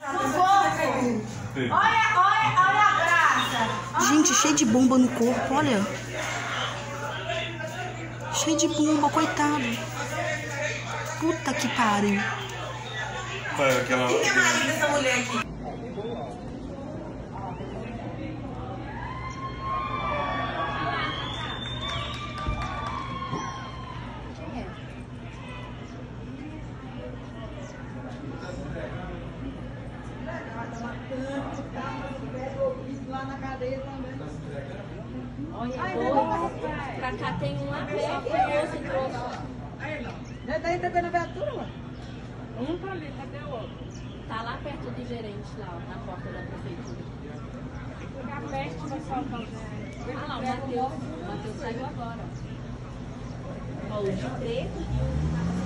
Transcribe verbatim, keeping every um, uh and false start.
Olha, olha, olha a graça. Gente, cheio de bomba no corpo, olha. Cheio de bomba, coitado. Puta que pariu. Olha aquela. Quem é marido dessa mulher aqui? Lá na cadeia também. Olha, pra cá tem um lá perto e outro trouxe. Já daí tá vendo a viatura, ué? Um tá ali, cadê o outro? Tá lá perto do gerente, lá, ó, na porta da prefeitura. Porque a peste vai salvar o gerente. Ah lá, o Matheus. O Matheus saiu agora. Ó, o de preto e o